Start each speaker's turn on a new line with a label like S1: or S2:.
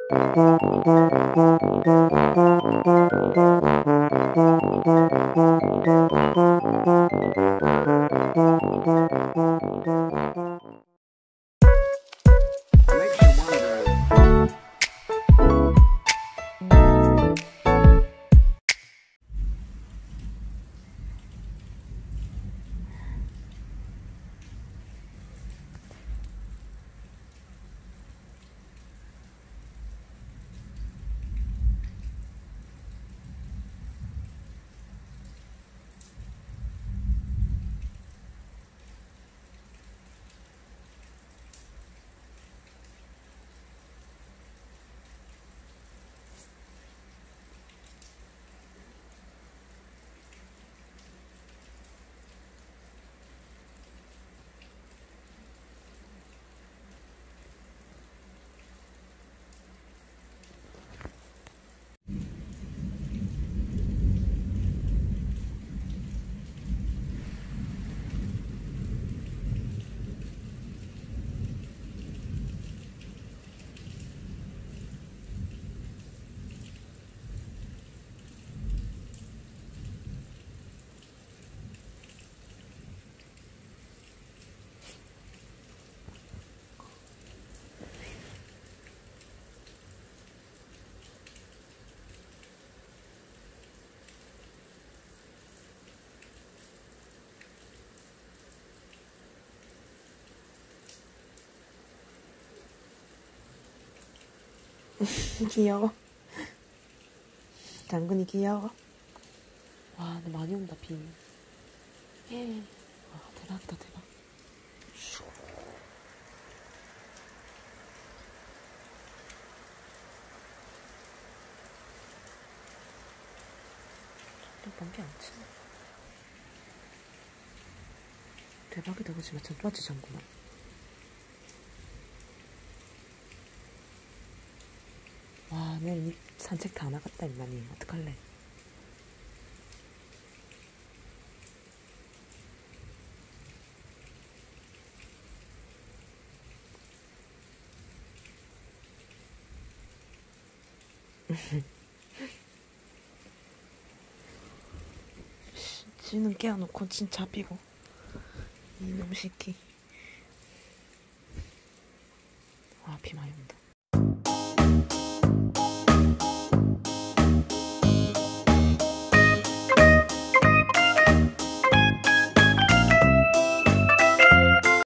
S1: 귀여워. 당근이 귀여워. 와, 근데 많이 온다, 비. 와, 대박이다, 대박. 번개 안 치네. 대박이다, 그치? 마찬 빠지잖구나. 와, 내 이미 산책 다 나갔다, 임마니. 어떡할래? 지는 깨워놓고 진짜 잡히고. 이놈 새끼. 와, 비 많이 온다.